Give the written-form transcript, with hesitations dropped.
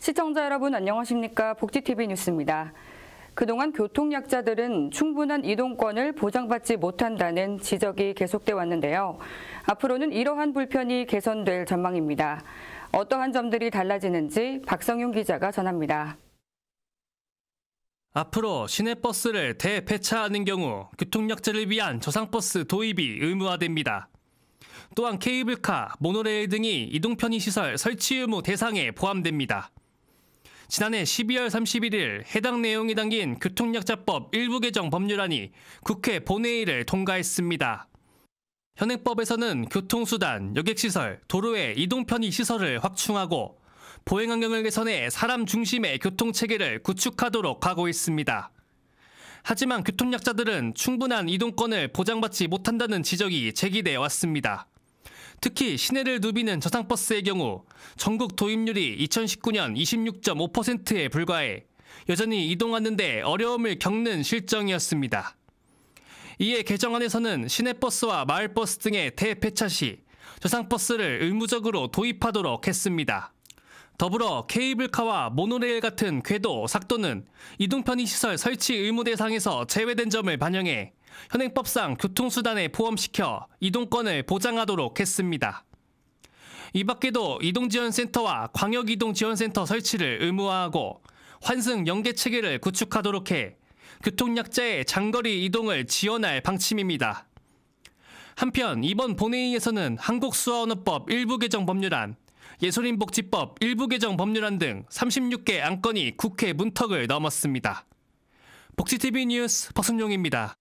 시청자 여러분 안녕하십니까? 복지TV 뉴스입니다. 그동안 교통약자들은 충분한 이동권을 보장받지 못한다는 지적이 계속돼 왔는데요. 앞으로는 이러한 불편이 개선될 전망입니다. 어떠한 점들이 달라지는지 박성윤 기자가 전합니다. 앞으로 시내버스를 대폐차하는 경우 교통약자를 위한 저상버스 도입이 의무화됩니다. 또한 케이블카, 모노레일 등이 이동편의시설 설치 의무 대상에 포함됩니다. 지난해 12월 31일 해당 내용이 담긴 교통약자법 일부 개정 법률안이 국회 본회의를 통과했습니다. 현행법에서는 교통수단, 여객시설, 도로의 이동편의시설을 확충하고 보행환경을 개선해 사람 중심의 교통체계를 구축하도록 하고 있습니다. 하지만 교통약자들은 충분한 이동권을 보장받지 못한다는 지적이 제기돼 왔습니다. 특히 시내를 누비는 저상버스의 경우 전국 도입률이 2019년 26.5%에 불과해 여전히 이동하는 데 어려움을 겪는 실정이었습니다. 이에 개정안에서는 시내버스와 마을버스 등의 대폐차 시 저상버스를 의무적으로 도입하도록 했습니다. 더불어 케이블카와 모노레일 같은 궤도, 삭도는 이동편의시설 설치 의무 대상에서 제외된 점을 반영해 현행법상 교통수단에 포함시켜 이동권을 보장하도록 했습니다. 이 밖에도 이동지원센터와 광역이동지원센터 설치를 의무화하고 환승 연계체계를 구축하도록 해 교통약자의 장거리 이동을 지원할 방침입니다. 한편 이번 본회의에서는 한국수화언어법 일부 개정 법률안, 예술인복지법 일부 개정 법률안 등 36개 안건이 국회 문턱을 넘었습니다. 복지TV 뉴스 박순용입니다.